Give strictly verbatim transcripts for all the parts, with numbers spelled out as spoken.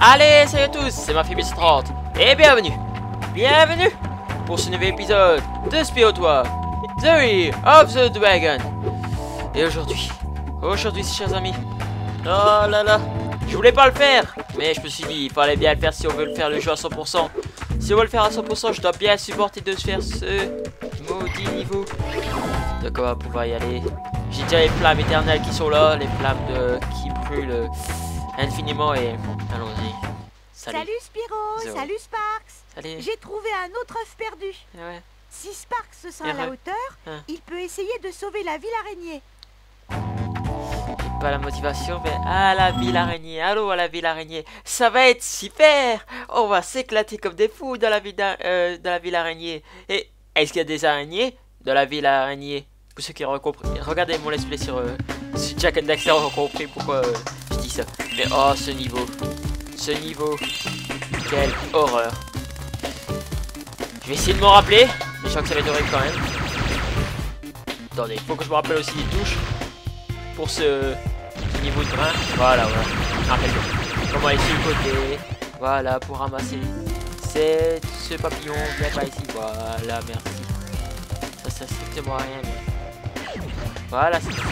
Allez, salut à tous, c'est Mafia cent trente et bienvenue, bienvenue pour ce nouvel épisode de Spyro trois, The Year of the Dragon. Et aujourd'hui, aujourd'hui chers amis, oh là là, je voulais pas le faire, mais je me suis dit il fallait bien le faire si on veut le faire le jeu à cent pour cent. Si on veut le faire à cent pour cent, je dois bien supporter de faire ce maudit niveau. Donc on va pouvoir y aller. J'ai déjà les flammes éternelles qui sont là, les flammes de qui brûlent infiniment et allons-y. Salut. Salut Spyro, Zéro. Salut Sparks. J'ai trouvé un autre œuf perdu. Ouais. Si Sparks se sent à la hauteur, hein. il peut essayer de sauver la ville araignée. J'ai pas la motivation, mais à la ville araignée, allô à la ville araignée, ça va être super. On va s'éclater comme des fous dans la ville, euh, dans la ville araignée. Et est-ce qu'il y a des araignées dans la ville araignée? Pour ceux qui ont compris, regardez mon let's play sur, euh, sur Jak and Daxter, ont compris pourquoi euh, je dis ça. Mais oh, ce niveau, ce niveau, quelle horreur. Je vais essayer de m'en rappeler, mais je crois que ça va être horrible quand même. Attendez, il faut que je me rappelle aussi les touches pour ce, ce niveau de grain. Voilà, voilà. Rappelle-le. Comment aller sur le côté. Voilà, pour ramasser c'est ce papillon. Viens par ici. Voilà, merci. Ça, ça strictement rien. Mais... Voilà, c'est ça.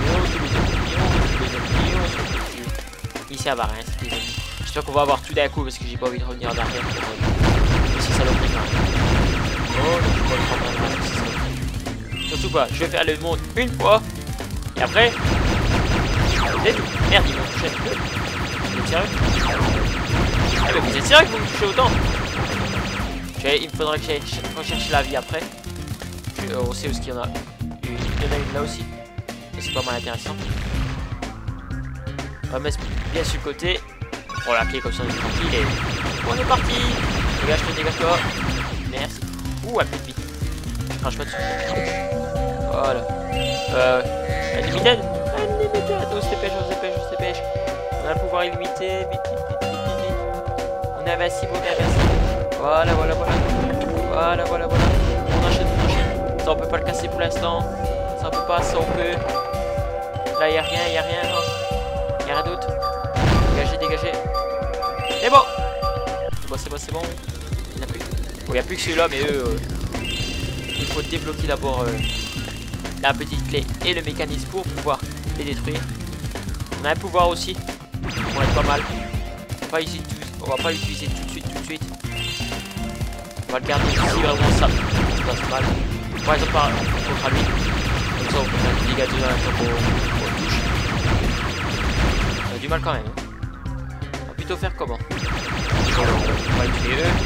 Ici, ça va rien, c'est des ennemis. J'espère qu'on va avoir tout d'un coup parce que j'ai pas envie de revenir en arrière. C'est ça le prix quand même. Oh, je peux le prendre en arrière. Surtout quoi, je vais faire le monde une fois. Et après. C'est tout. Merde, ils m'ont touché. Vous êtes sérieux? Ah, mais vous êtes sérieux que vous me touchez autant? Il me faudrait que j'aille rechercher la vie après. Je, on sait où est-ce qu'il y en a. Il y en a une là aussi. C'est pas mal intéressant. On va mettre bien sur le côté. Oh la clé comme ça on est tranquille et on est parti. Dégage-toi, dégage-toi. Merci. Ouh, un peu de vie. Je crache pas dessus. Voilà. Euh. Unlimited. Unlimited. On se dépêche, on se dépêche, on se dépêche. On a le pouvoir illimité. Vite, vite, vite, vite, vite. On est invincible, on est invincible. Voilà, voilà, voilà. Voilà, voilà, voilà. On enchaîne, on enchaîne. Ça on peut pas le casser pour l'instant. Ça on peut pas, ça on peut. Là y'a rien, y'a rien, non. Y'a rien d'autre. Dégagez, dégagez. C'est bon. C'est bon, c'est bon, c'est bon. Il n'y en a plus. Bon, il n'y a plus que celui-là, mais eux, euh, il faut débloquer d'abord euh, la petite clé et le mécanisme pour pouvoir les détruire. On a un pouvoir aussi. On va être pas mal. On va pas ici, on va pas l'utiliser tout de suite, tout de suite. On va le garder ici, vraiment ça. Ça passe mal. Par exemple, par contre à lui. Comme ça, on peut faire des dégâts de la on touche. On a du mal quand même. On va plutôt faire comment? On va les tuer eux.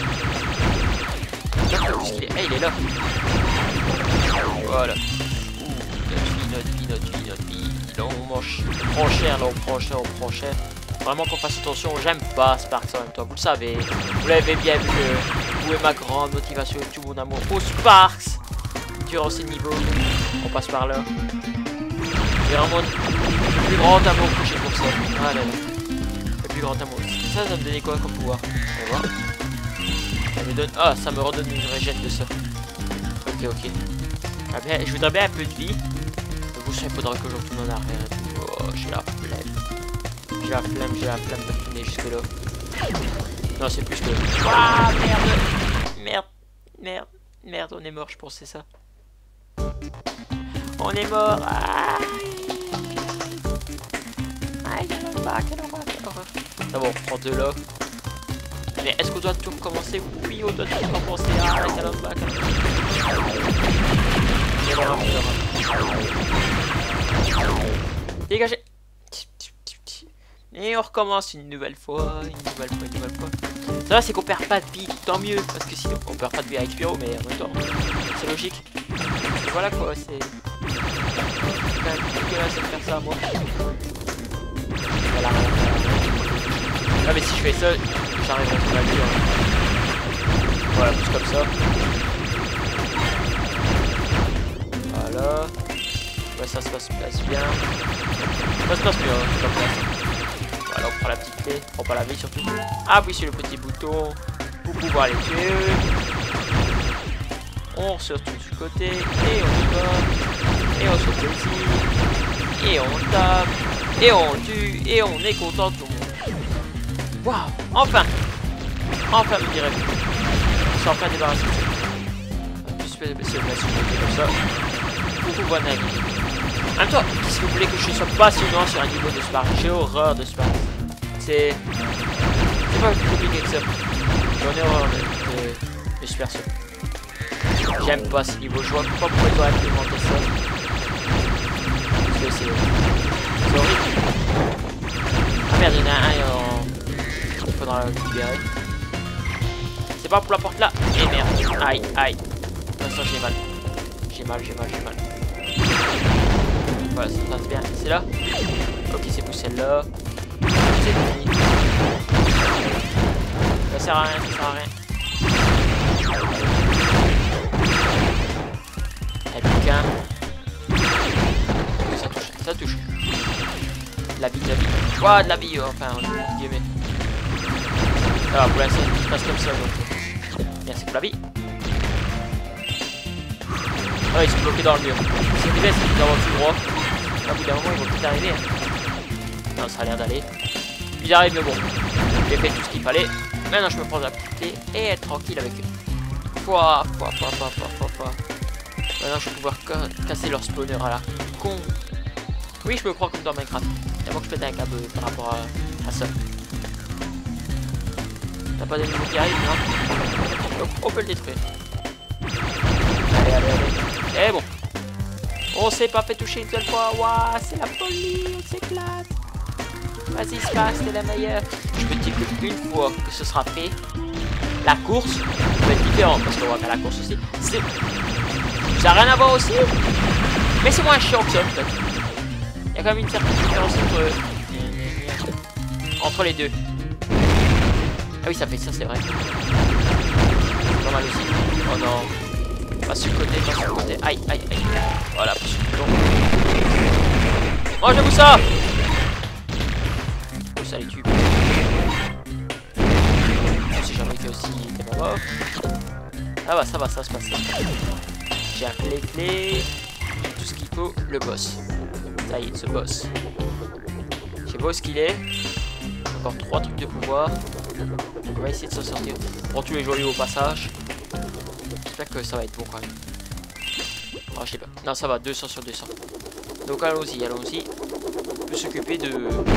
Il est... Hey, il est là. Voilà. Ouh, notre vie, notre vie, notre vie, notre vie. Là, on mange. On prend cher, là, on prend cher, on prend cher. Vraiment qu'on fasse attention. J'aime pas Sparks en même temps. Vous le savez. Vous l'avez bien vu. Où est ma grande motivation et tout mon amour au Sparks. Durant ces niveaux, on passe par là. C'est vraiment le plus grand amour que j'ai pour ça. Ah là là. Le plus grand amour. Ça, ça me donnait quoi comme pouvoir? On va voir. Ça me donne. Ah, ça me redonne une régène de ça. Ok, ok. Ah bien, je voudrais bien un peu de vie. Mais vous savez, il faudra que je retourne en arrière. Oh, j'ai la flemme. J'ai la flemme, j'ai la flemme de finir jusque là. Non, c'est plus que. Ah merde! Merde, merde, merde, on est mort, je pensais ça. On est mort. Aïe. Aïe, quelle horreur, quelle horreur, quelle horreur. Ah bon, on prend deux là. Mais est-ce qu'on doit tout recommencer? Oui, on doit tout recommencer. Ah, quelle horreur, quelle horreur. Dégagez. Et on recommence une nouvelle fois, une nouvelle fois, une nouvelle fois. Ça va, c'est qu'on perd pas de vie, tant mieux. Parce que sinon, on perd pas de vie avec Spyro, mais en même temps, c'est logique. Et voilà quoi, c'est... C'est quand même dégueulasse de faire ça à moi. Voilà. Ah mais si je fais ça, j'arrive à trouver la vie. Hein. Voilà, plus comme ça. Voilà. Ouais, ça se passe bien. Ça se passe bien, hein, comme ça. Voilà, on prend la petite clé, on prend pas la vie surtout. Appuie sur le petit bouton pour pouvoir les tuer. On se retourne du côté et on y va. Et on saute ici. Et on tape. Et on tue. Et on est content tout le monde. Waouh, enfin. Enfin, me direz-vous. Je suis enfin débarrassé. Je vais se mettre sur le côté comme ça. Beaucoup bon ami. En même temps, qu'est-ce que vous voulez que je sois passionnant sur un niveau de Spark? J'ai horreur de Spark. C'est... C'est pas plus compliqué que ça. J'en ai horreur de, de, de Super Saut. J'aime pas ce niveau. Je vois pas pourquoi ils auraient implémenté ça. Parce que c'est... C'est horrible. Ah merde, il y en a un en... Il faudra le libérer. C'est pas pour la porte là. Et merde. Aïe, aïe. Pour l'instant, j'ai mal. J'ai mal, j'ai mal, j'ai mal. Voilà, ça se passe bien. C'est là. Ok, c'est pour celle-là. C'est fini. Ça sert à rien, ça sert à rien. Elle pique un. Ça touche, ça touche. De la vie, de la vie. Ouah, de la vie, enfin, guillemets. Alors, pour l'instant, il se passe comme ça, donc. Merci pour la vie. Ah, ils sont bloqués dans le mur. C'est des bestes, ils doivent tout droit. À bout d'un moment, ils vont peut-être arriver. Non, ça a l'air d'aller. Ils arrivent, mais bon. J'ai fait tout ce qu'il fallait. Maintenant, je me prends la clé et être tranquille avec eux. Pouah, pouah, pouah, pouah, pouah, pouah, pouah. Maintenant, je vais pouvoir ca casser leur spawner à la con. Oui, je me crois comme dans Minecraft. Il faut que je pète un câble par rapport à, à ça. T'as pas d'ennemis qui arrivent, non? Donc, on peut le détruire. Allez, allez, allez. Et bon. On s'est pas fait toucher une seule fois. Waouh, c'est la folie, on s'éclate. Vas-y, Spark, c'est la meilleure. Je peux te dire qu'une fois que ce sera fait, la course va être différente. Parce qu'on voit qu'à la course aussi, c'est... Ça n'a rien à voir aussi. Mais c'est moins chiant que ça, en fait. Il y a quand même une certaine différence entre, entre les deux. Ah oui, ça fait ça, c'est vrai. C'est pas mal aussi. Oh non. Pas sur le côté, pas sur le côté. Aïe, aïe, aïe. Voilà, pas sur le long. Mangez-vous ça! Oh, ça les tue. Je sais jamais que aussi il était mort. Ça va, ça va, ça se passe. J'ai un clé clé. Tout ce qu'il faut, le boss. Ça y est, ce boss. Je sais pas où ce qu'il est. Encore trois trucs de pouvoir. On va essayer de s'en sortir. Prends tous les joyaux au passage. J'espère que ça va être bon quand même. Oh, je sais pas. Non, ça va, deux cents sur deux cents. Donc allons-y, allons-y. On peut s'occuper de...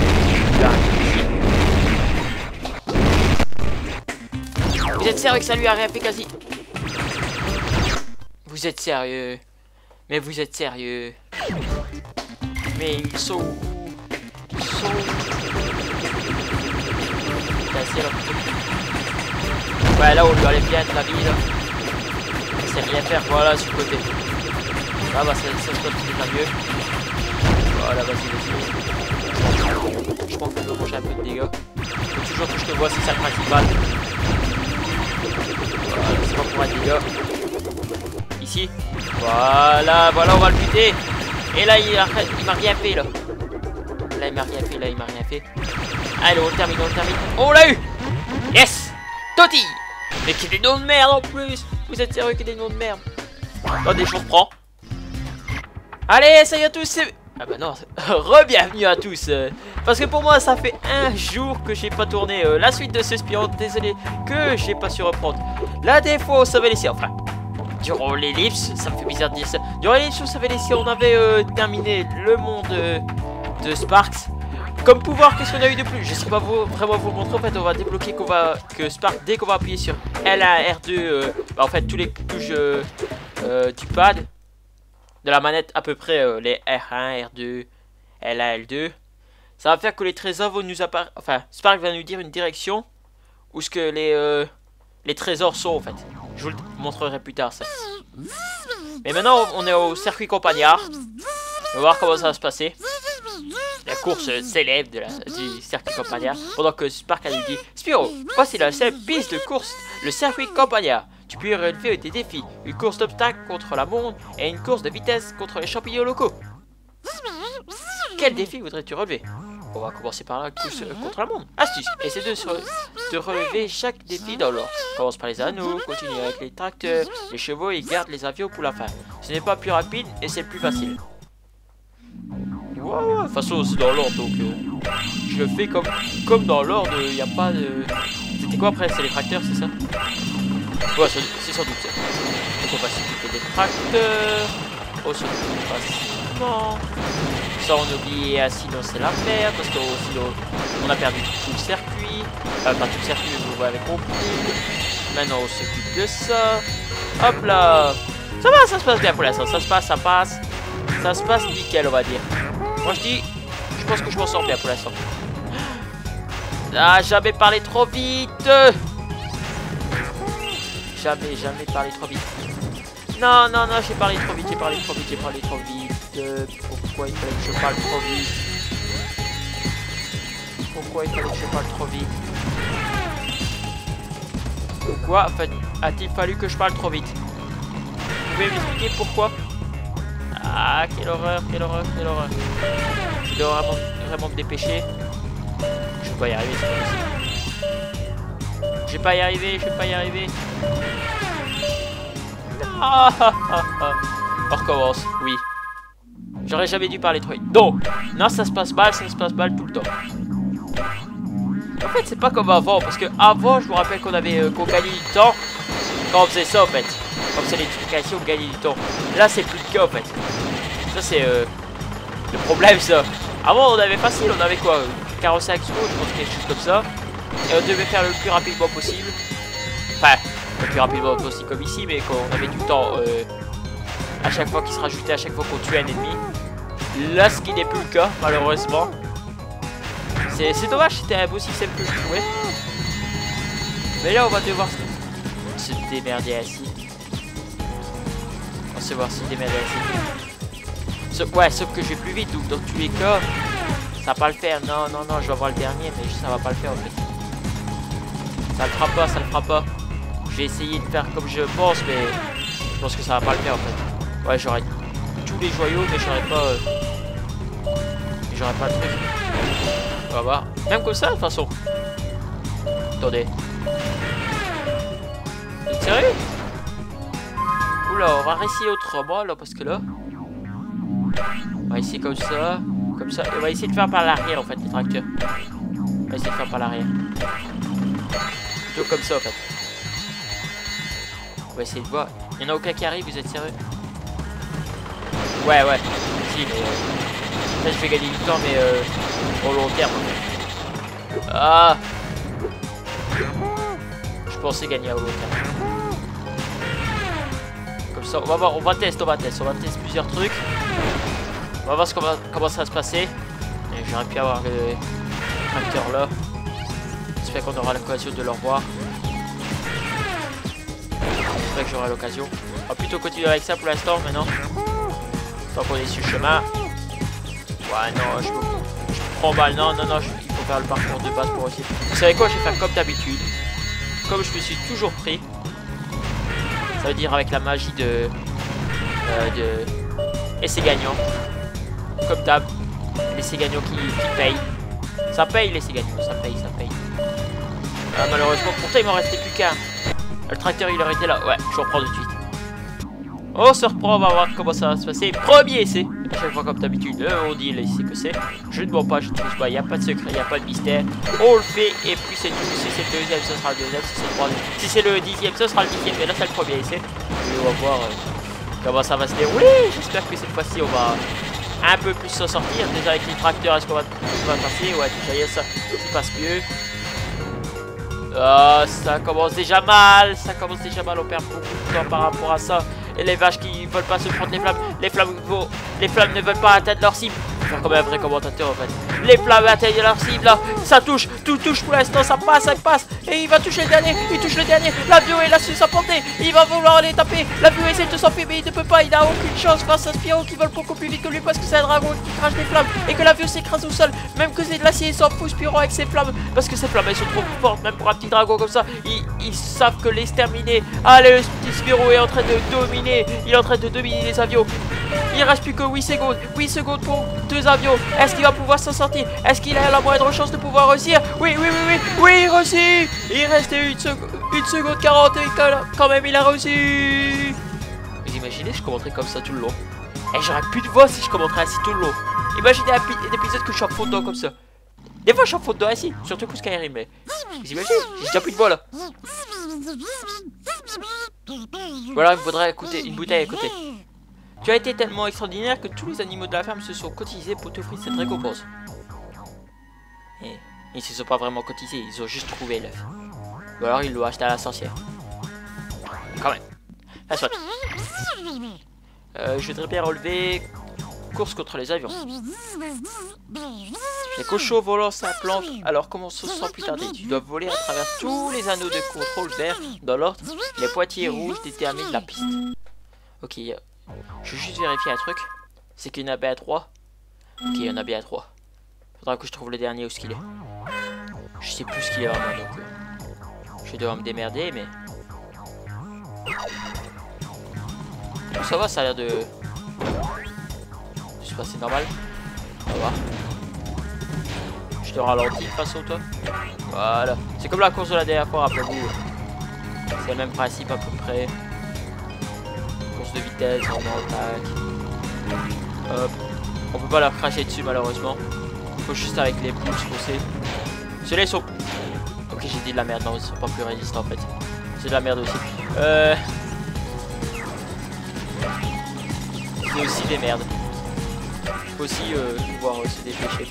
Vous êtes sérieux que ça lui a rien fait quasi? Vous êtes sérieux? Mais vous êtes sérieux? Mais ils sont où? Ils sont où? Ouais, là on lui allait bien être la vie là. C'est rien faire, voilà sur le côté. Ah bah ça, ça se passe déjà mieux. Voilà, vas-y, vas-y. Je pense qu'on peut manger un peu de dégâts. Faut toujours que je te vois, c'est ça le principal. Voilà, c'est pas pour un dégât. Ici. Voilà, voilà, on va le buter. Et là, il, a, il m'a rien fait là. Là, il m'a rien fait, là, il m'a rien fait. Allez, on le termine, on le termine. On l'a eu! Yes! Toti! Mais qu'il y a des noms de merde en plus! Vous êtes sérieux qu'il y a des noms de merde? Attendez, je reprends. Allez, salut à tous, c'est... Ah bah non, re-bienvenue à tous. Parce que pour moi, ça fait un jour que j'ai pas tourné euh, la suite de ce Spyro. Désolé que j'ai pas su reprendre. La défaut, on savait laisser, enfin... Durant l'ellipse, ça me fait bizarre de dire ça. Durant l'ellipse, on savait laisser, on avait euh, terminé le monde euh, de Sparks. Comme pouvoir, qu'est-ce qu'on a eu de plus? Je sais pas vous, vraiment vous le montrer. En fait, on va débloquer qu'on va que Spark, dès qu'on va appuyer sur L un, R deux, euh, bah, en fait, tous les touches euh, euh, du pad, de la manette, à peu près euh, les R un, R deux, L un, L deux, ça va faire que les trésors vont nous apparaître. Enfin, Spark va nous dire une direction où ce que les, euh, les trésors sont en fait. Je vous le montrerai plus tard ça. Mais maintenant, on est au circuit Campagnard. On va voir comment ça va se passer. La course célèbre de la, du circuit Campagnard. Pendant que Spark a lui dit: Spyro, voici la seule piste de course, le circuit Campagnard. Tu peux y relever des défis, une course d'obstacles contre la montre et une course de vitesse contre les champignons locaux. Quel défi voudrais-tu relever? On va commencer par la course contre la montre. Astuce, essaie de, de relever chaque défi dans l'ordre. Commence par les anneaux, continue avec les tracteurs, les chevaux et garde les avions pour la fin. Ce n'est pas plus rapide et c'est plus facile. Ouais, ouais, de toute façon c'est dans l'ordre donc euh, je le fais comme, comme dans l'ordre, il n'y a pas de... C'était quoi après? C'est les tracteurs, c'est ça? Ouais, c'est sans doute ça. Donc on va s'occuper des tracteurs. Oh, ça facilement. Ça on oublie, ah, sinon c'est la merde, parce que oh, sinon on a perdu tout le circuit. Enfin, pas tout le circuit, vous avez compris. Maintenant on s'occupe de ça. Hop là. Ça va, ça se passe bien pour l'instant. Ça se passe, ça passe. Ça se passe nickel, on va dire. Moi je dis, je pense que je m'en sors bien pour l'instant. Ah, jamais parlé trop vite. Jamais, jamais parlé trop vite. Non, non, non, j'ai parlé trop vite, j'ai parlé trop vite, j'ai parlé trop vite. Euh, pourquoi il fallait que je parle trop vite? Pourquoi il fallait que je parle trop vite? Pourquoi en fait, a-t-il fallu que je parle trop vite? Vous pouvez m'expliquer pourquoi? Ah, quelle horreur, quelle horreur, quelle horreur. Je dois vraiment, vraiment me dépêcher. Je vais pas y arriver, c'est pas possible. Je vais pas y arriver, je vais pas y arriver. Ah, ah, ah, ah. On recommence, oui. J'aurais jamais dû parler trop vite. Non, non, ça se passe mal, ça se passe mal tout le temps. En fait, c'est pas comme avant, parce que avant, je vous rappelle qu'on avait euh, qu'on gagnait du temps quand on faisait ça en fait. Quand on faisait l'éducation, on gagnait du temps. Là, c'est plus le cas en fait. Ça, c'est euh, le problème, ça. Avant, on avait facile, on avait quoi, quarante-cinq secondes, je pense, quelque chose comme ça. Et on devait faire le plus rapidement possible. Enfin, le plus rapidement possible comme ici, mais quand on avait du temps euh, à chaque fois qui se rajoutait, à chaque fois qu'on tuait un ennemi. Là, ce qui n'est plus le cas, malheureusement. C'est dommage, c'était un beau système que je trouvais. Mais là, on va devoir se, se démerder ainsi. On va se voir se démerder ainsi. Sauf, ouais, sauf que je vais plus vite, donc dans tous les cas, ça va pas le faire. Non, non, non, je vais avoir le dernier, mais ça va pas le faire en fait. Ça le fera pas, ça le fera pas. Je vais essayer de faire comme je pense, mais je pense que ça va pas le faire en fait. Ouais, j'aurais tous les joyaux, mais j'aurais pas... Euh... J'aurais pas le truc. On va voir. Même comme ça, de toute façon. Attendez. Vous êtes sérieux? Oula, on va réessayer autrement là, parce que là... On va essayer comme ça. Comme ça. Et on va essayer de faire par l'arrière en fait, les tracteurs. On va essayer de faire par l'arrière. Plutôt comme ça en fait. On va essayer de voir. Il n'y en a aucun qui arrive, vous êtes sérieux? Ouais, ouais. Si, mais... Euh... Là, je vais gagner du temps, mais euh... au long terme. Ah! Je pensais gagner au long terme. Comme ça, on va voir, on va tester, on va tester, on va tester plusieurs trucs. On va voir ce qu'on va, comment ça va se passer. J'aurais pu avoir le tracteur là. J'espère qu'on aura l'occasion de le revoir. J'espère que j'aurai l'occasion. On va plutôt continuer avec ça pour l'instant maintenant. Tant qu'on est sur le chemin. Ouais, non, je me, je me prends mal. Non, non, non, je, il faut faire le parcours de base pour aussi. Vous savez quoi, je vais faire comme d'habitude. Comme je me suis toujours pris. Ça veut dire avec la magie de... Euh, de... essai gagnant. Comme d'hab. L'essai gagnant qui, qui paye. Ça paye l'essai gagnant, ça paye, ça paye. Euh, malheureusement, pourtant il m'en restait plus qu'un. Le tracteur il aurait été là. Ouais, je reprends tout de suite. On se reprend, on va voir comment ça va se passer. Premier essai. À chaque fois comme d'habitude, euh, on dit l'essai que c'est. Je ne mens pas, je ne triche pas, il n'y a pas de secret, il n'y a pas de mystère. On le fait et puis c'est tout. Si c'est le deuxième, ce sera le deuxième. Si c'est le troisième, si c'est le dixième, ce sera le dixième. Mais là c'est le premier essai. Et on va voir euh, comment ça va se dérouler. J'espère que cette fois-ci on va un peu plus s'en sortir. Déjà avec les tracteurs, est-ce qu'on va, va passer? Ouais, déjà ça se passe mieux. Ah, ça commence déjà mal. Ça commence déjà mal, on perd beaucoup de temps par rapport à ça. Et les vaches qui veulent pas se prendre les flammes. Les flammes, vont... les flammes ne veulent pas atteindre leur cible. Faire comme un vrai commentateur en fait. Les flammes atteignent leur cible là. Ça touche, tout touche pour l'instant. Ça passe, ça passe. Et il va toucher le dernier. Il touche le dernier. L'avion est là sur sa portée. Il va vouloir aller taper. L'avion essaie de s'enfuir mais il ne peut pas. Il n'a aucune chance face à Spyro qui vole beaucoup plus vite que lui parce que c'est un dragon qui crache des flammes. Et que l'avion s'écrase au sol. Même que c'est de l'acier, il s'en fout Spyro avec ses flammes. Parce que ces flammes elles sont trop fortes. Même pour un petit dragon comme ça. Ils, ils savent que l'exterminer. Allez, le petit Spyro est en train de dominer. Il est en train de dominer les avions. Il reste plus que huit secondes. huit secondes pour deux avions. Est-ce qu'il va pouvoir s'en sortir? Est-ce qu'il a la moindre chance de pouvoir réussir? Oui, oui, oui, oui. Oui, il réussit. Il restait une, sec une seconde quarante et quand même il a réussi. Vous imaginez, je commenterais comme ça tout le long. Et j'aurais plus de voix si je commenterais ainsi tout le long. Imaginez un, un épisode que je suis en photo comme ça. Des fois je suis en faute de ici, surtout que Skyrim, mais vous imaginez, j'ai déjà plus de voix là. Voilà, il me faudrait écouter une bouteille à côté. Tu as été tellement extraordinaire que tous les animaux de la ferme se sont cotisés pour t'offrir cette récompense. Et ils se sont pas vraiment cotisés, ils ont juste trouvé l'œuf. Ou alors ils l'ont acheté à la sorcière. Quand même. Ah, soit. Euh, je voudrais bien relever course contre les avions. Les cochons volant sa planche, alors commençons sans plus tarder. Tu dois voler à travers tous les anneaux de contrôle verts dans l'ordre. Les pointillés rouges déterminent la piste. Ok, euh, je vais juste vérifier un truc. C'est qu'il y en a bien trois. Ok, il y en a bien trois. Faudra que je trouve le dernier où ce qu'il est. Je sais plus ce qu'il est vraiment, donc euh, je vais devoir me démerder, mais... Oh, ça va, ça a l'air de... de se passer normal. On va voir. Je te ralentis de toute façon, toi. Voilà. C'est comme la course de la dernière fois, rappelez-vous. C'est le même principe à peu près. Course de vitesse, on attaque. Hop. On peut pas leur cracher dessus malheureusement. Faut juste avec les pouces foncer. Ceux-là ils sont... Ok, j'ai dit de la merde, non, ils sont pas plus résistants en fait. C'est de la merde aussi. Euh... C'est aussi des merdes. Faut aussi euh, pouvoir euh, se dépêcher.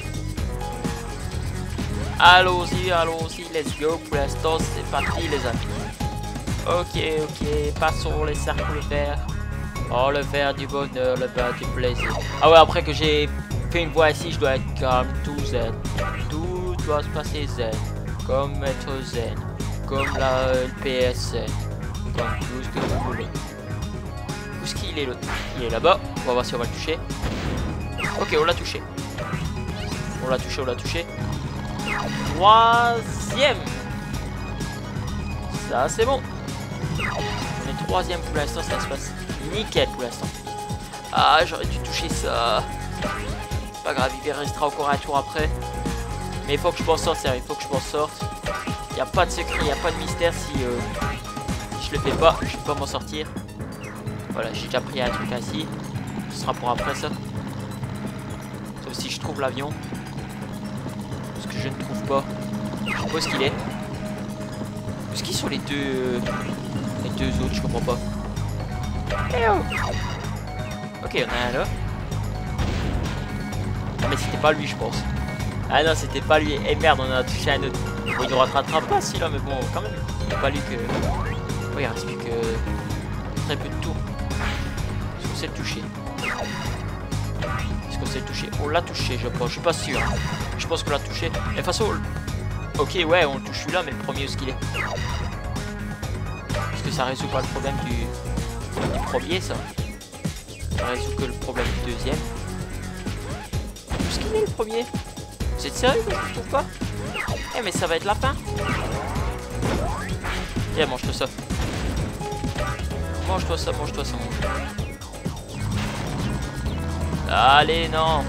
Allons-y, allons-y, let's go. Pour l'instant, c'est parti les amis. Ok, ok, passons les cercles verts. Oh, le vert du bonheur, le vert du plaisir. Ah ouais, après que j'ai fait une voix ici, je dois être calme, tout zen. Tout doit se passer zen. Comme être zen. Comme la L P S zen. Comme tout ce que vous voulez. Où est-ce qu'il est l'autre? Il est là-bas. On va voir si on va le toucher. Ok, on l'a touché. On l'a touché, on l'a touché. Troisième. Ça, c'est bon. On est troisième pour l'instant, ça se passe nickel pour l'instant. Ah, j'aurais dû toucher ça. Pas grave, il restera encore un tour après. Mais il faut que je m'en sorte, il faut que je m'en sorte. Il n'y a pas de secret, il n'y a pas de mystère si, euh, si je le fais pas, je ne peux pas m'en sortir. Voilà, j'ai déjà pris un truc ainsi. Ce sera pour après ça. Sauf si je trouve l'avion. Parce que je ne trouve pas. Je sais pas où est-ce qu'il est. Où est-ce qu'ils sont les deux euh, les deux autres, je comprends pas. Hey oh. Ok, il y en a un là. Ah mais c'était pas lui je pense. Ah non c'était pas lui. Eh merde on en a touché un autre. Bon il nous rattrapera pas si là mais bon quand même. C'est pas lui que... Oh il reste plus que très peu de tours. Est-ce qu'on sait le toucher? Est-ce qu'on sait le toucher? On l'a touché je pense. Je suis pas sûr. Je pense qu'on l'a touché. Mais de toute façon... Ok ouais on le touche celui-là mais le premier où est-ce qu'il est? Parce que ça résout pas le problème du... du premier ça. Ça résout que le problème du deuxième. Où est-ce qu'il est le premier? Vous êtes sérieux que je ne trouve pas? Eh mais ça va être la fin. Viens mange-toi ça. Mange-toi ça, mange-toi ça. Allez non.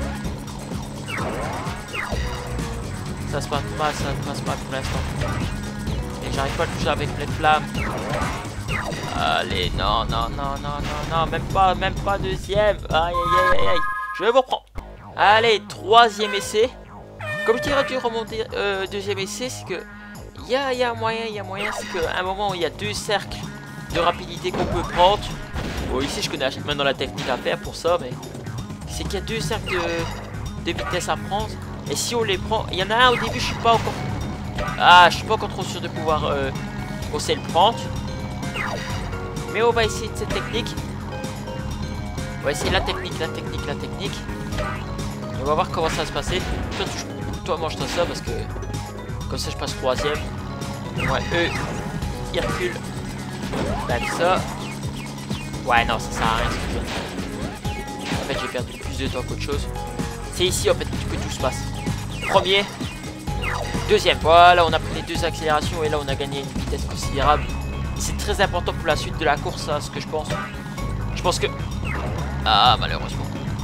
Ça se passe pas, ça se passe pas pour l'instant. Et j'arrive pas à le toucher avec les flammes. Allez, non, non, non, non, non, non, même pas, même pas deuxième. Aïe, aïe, aïe, aïe. Je vais vous reprendre. Allez, troisième essai. Comme je dirais dû remonter euh, deuxième essai, c'est que il y a, y a moyen, il y a moyen, c'est qu'à un moment il y a deux cercles de rapidité qu'on peut prendre. Bon, ici je connais maintenant la technique à faire pour ça, mais c'est qu'il y a deux cercles de, de vitesse à prendre. Et si on les prend, il y en a un au début, je suis pas encore. Ah, je suis pas encore trop sûr de pouvoir euh, oser le prendre. Mais on va essayer de cette technique. On va essayer la technique, la technique, la technique. Et on va voir comment ça va se passer. Toi, tu, toi mange-toi ça parce que comme ça je passe troisième. Ouais, eux, ils reculent. Tac ça. Ouais, non, ça sert à rien ce que je fais. En fait, j'ai perdu plus de temps qu'autre chose. C'est ici en fait que tout se passe. Premier, deuxième. Voilà, on a pris les deux accélérations et là on a gagné une vitesse considérable. C'est très important pour la suite de la course, ça, ce que je pense. Je pense que... Ah, malheureusement.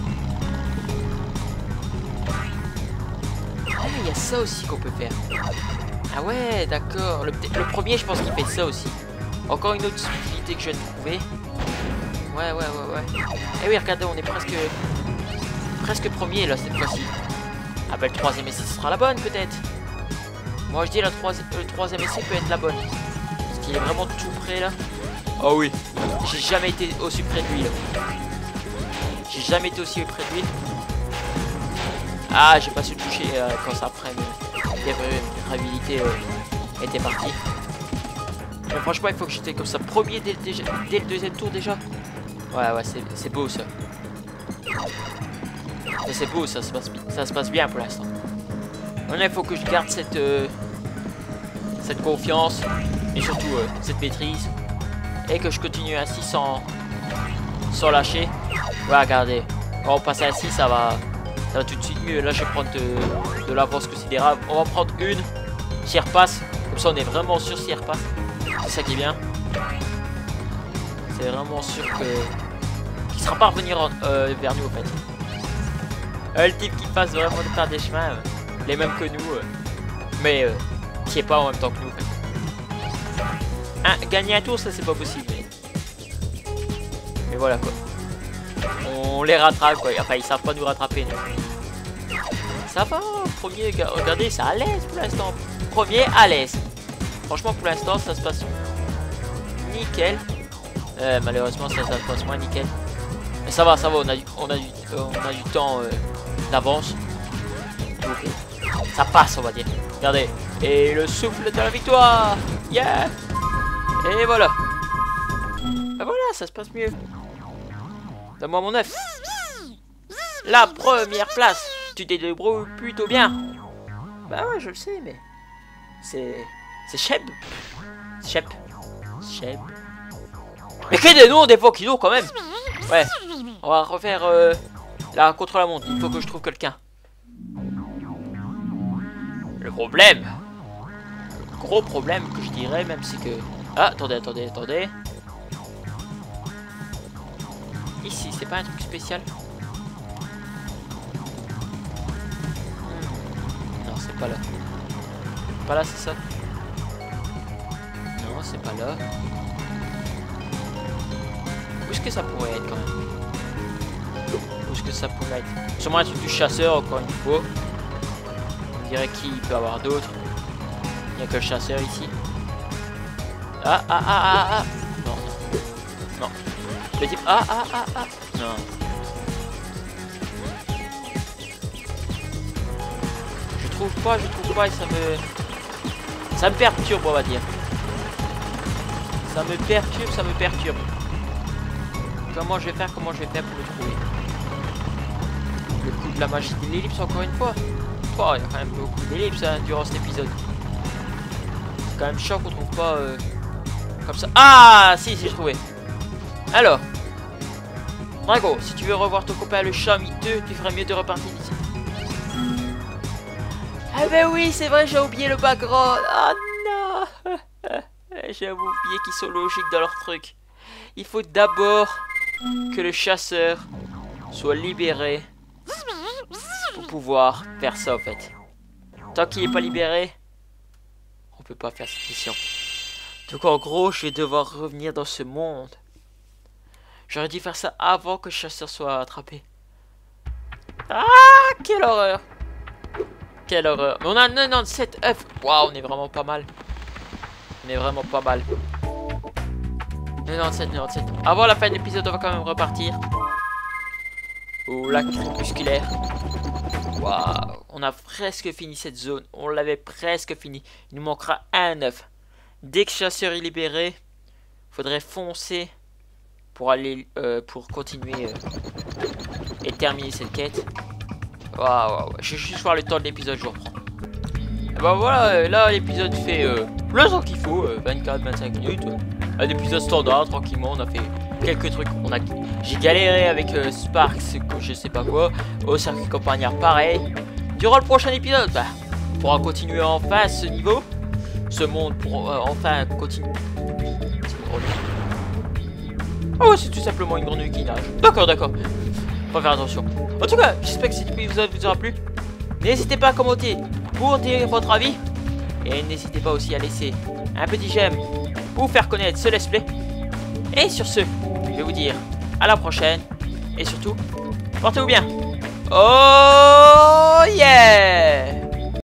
Ah, il y a ça aussi qu'on peut faire. Ah ouais, d'accord. Le, le premier, je pense qu'il fait ça aussi. Encore une autre utilité que je viens de trouver. Ouais, ouais, ouais, ouais. Eh oui, regardez, on est presque... Presque premier, là, cette fois-ci. Ah bah le troisième essai ce sera la bonne peut-être. Moi je dis la troisième, le troisième essai peut être la bonne. Parce qu'il est vraiment tout près là. Oh oui. J'ai jamais été aussi près de lui là. J'ai jamais été aussi près de lui. Ah j'ai pas su toucher euh, quand ça après mais l'irréversibilité euh, était partie. Mais franchement il faut que j'étais comme ça premier dès, dès, dès le deuxième tour déjà. Ouais ouais c'est beau ça. C'est beau ça, ça, passe, ça se passe bien pour l'instant. Maintenant il faut que je garde cette euh, cette confiance et surtout euh, cette maîtrise et que je continue ainsi sans sans lâcher. Ouais regardez, quand on passe ainsi ça va ça va tout de suite mieux. Là je vais prendre de, de l'avance considérable. On va prendre une si elle repasse, comme ça on est vraiment sûr si elle repasse. C'est ça qui est bien. C'est vraiment sûr que qu'il sera pas revenir en, euh, vers nous en fait. Euh, le type qui passe vraiment de faire des chemins, euh, les mêmes que nous, euh, mais euh, qui est pas en même temps que nous. En fait. Hein, gagner un tour, ça c'est pas possible. Mais... mais voilà quoi. On les rattrape quoi. Enfin, ils savent pas nous rattraper. Non. Ça va, premier, regardez, c'est à l'aise pour l'instant. Premier à l'aise. Franchement, pour l'instant, ça se passe nickel. Euh, malheureusement, ça, ça se passe moins nickel. Mais ça va, ça va, on a du, on a du, euh, on a du temps euh, d'avance. Okay. Ça passe, on va dire. Regardez. Et le souffle de la victoire. Yeah. Et voilà. Et voilà, ça se passe mieux. Donne-moi mon œuf. La première place. Tu t'es débrouillé plutôt bien. Bah ouais, je le sais, mais... C'est... C'est Shep. Shep. Shep. Mais qu'il y a des noms des fois qui nous quand même. Ouais. On va refaire euh, la contre-la-montre. Il faut que je trouve quelqu'un. Le problème, le gros problème que je dirais même, c'est que... Ah, attendez, attendez, attendez. Ici, c'est pas un truc spécial. Hmm. Non, c'est pas là. Pas là, c'est ça. Non, c'est pas là. Où est-ce que ça pourrait être quand même? Où est-ce que ça pourrait être? Sûrement un truc du chasseur, encore une fois. On dirait qu'il peut y avoir d'autres. Il n'y a que le chasseur ici. Ah, ah, ah, ah, ah. Non, non. Non. Le type... Ah, ah, ah, ah. Non. Je trouve pas, je trouve pas et ça me... Ça me perturbe, on va dire. Ça me perturbe, ça me perturbe. Comment je vais faire, comment je vais faire pour le trouver? Le coup de la magie de l'ellipse encore une fois. Oh, il y a quand même beaucoup d'ellipses hein, durant cet épisode. C'est quand même chiant qu'on trouve pas euh, comme ça. Ah si, si, j'ai trouvé. Alors, Drago, si tu veux revoir ton copain le chat miteux, tu ferais mieux de repartir d'ici. Ah ben oui, c'est vrai, j'ai oublié le background. Ah non. J'ai oublié qu'ils sont logiques dans leur truc. Il faut d'abord que le chasseur soit libéré pour pouvoir faire ça en fait. Tant qu'il n'est pas libéré, on peut pas faire cette mission. Donc en gros, je vais devoir revenir dans ce monde. J'aurais dû faire ça avant que le chasseur soit attrapé. Ah, quelle horreur! Quelle horreur! Mais on a quatre-vingt-dix-sept œufs. Waouh, on est vraiment pas mal. On est vraiment pas mal. quatre-vingt-dix-sept, quatre-vingt-dix-sept. Avant la fin de l'épisode, on va quand même repartir au lac crépusculaire. Waouh, on a presque fini cette zone. On l'avait presque fini. Il nous manquera un œuf. Dès que le chasseur est libéré, faudrait foncer pour aller euh, pour continuer euh, et terminer cette quête. Waouh, waouh, je vais juste voir le temps de l'épisode, je reprends. Et bah voilà, là l'épisode fait euh, le temps qu'il faut, euh, vingt-quatre vingt-cinq minutes. Euh, un épisode standard, tranquillement, on a fait quelques trucs. On a, j'ai galéré avec euh, Sparks, je sais pas quoi, au circuit campagnard pareil. Durant le prochain épisode, bah, on pourra continuer enfin ce niveau, ce monde pour euh, enfin continuer. Oh, c'est tout simplement une grenouille qui nage. D'accord, d'accord. Faut faire attention. En tout cas, j'espère que cet épisode vous aura plu. N'hésitez pas à commenter pour dire votre avis. Et n'hésitez pas aussi à laisser un petit j'aime pour faire connaître ce let's play. Et sur ce, je vais vous dire à la prochaine. Et surtout, portez-vous bien. Oh!